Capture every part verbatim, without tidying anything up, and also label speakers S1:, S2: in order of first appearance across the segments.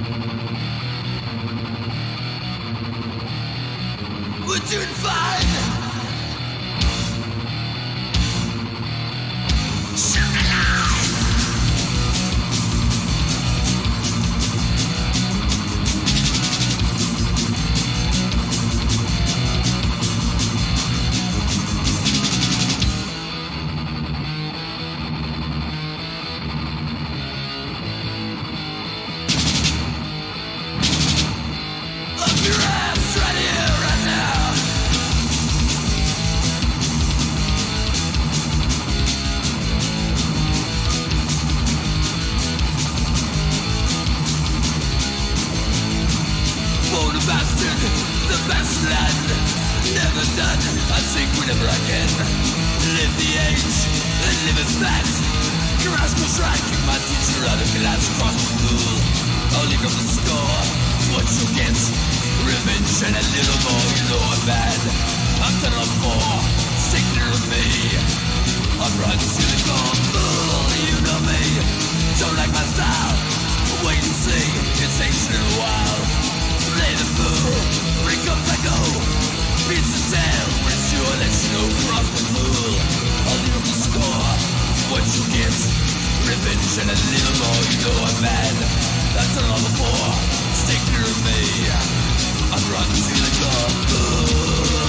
S1: We're doing fine. Shoot alive. Up your ass right here, right now. Born a bastard, the best land. Never done, I think whenever I can. Live the age, and live as fast. Carrasco striking my teacher out of class across the pool. I'll leave up the score, what you get. Revenge and a little more, you know I'm bad. I'm done on four, stay clear of me. I'm running to the goal, fool, you know me. Don't like my style, wait and see, it takes a little while. Play the fool, bring comes I go. Beats the tail, when it's you, I'll let you know. Cross the fool, I'll leave up the score, what you get. Revenge and a little more, you know I'm bad. I've done all before, stay clear of me. I'm running to the goal.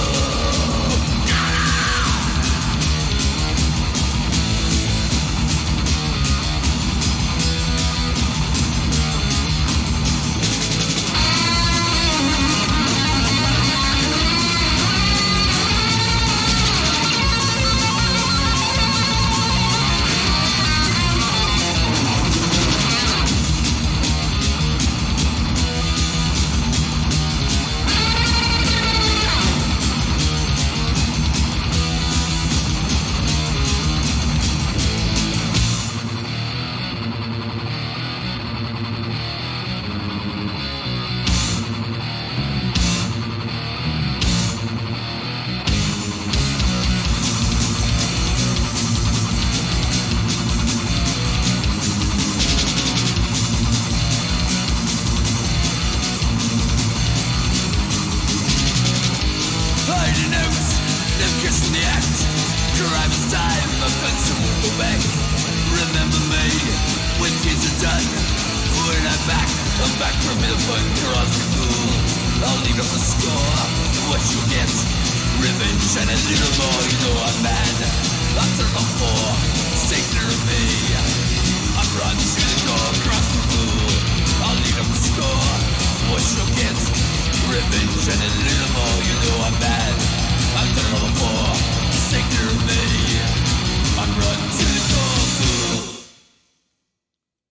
S1: Hiding out, never kissing the act. Crime is time, offense and won't go back. Remember me, when tears are done. When I'm back, I'm back for a bit of fun. Cross the pool, I'll leave up the score. What you get, revenge and a little more. You know I'm mad, I've done all four. Stay clear of me, I'm running to the door. Cross the pool.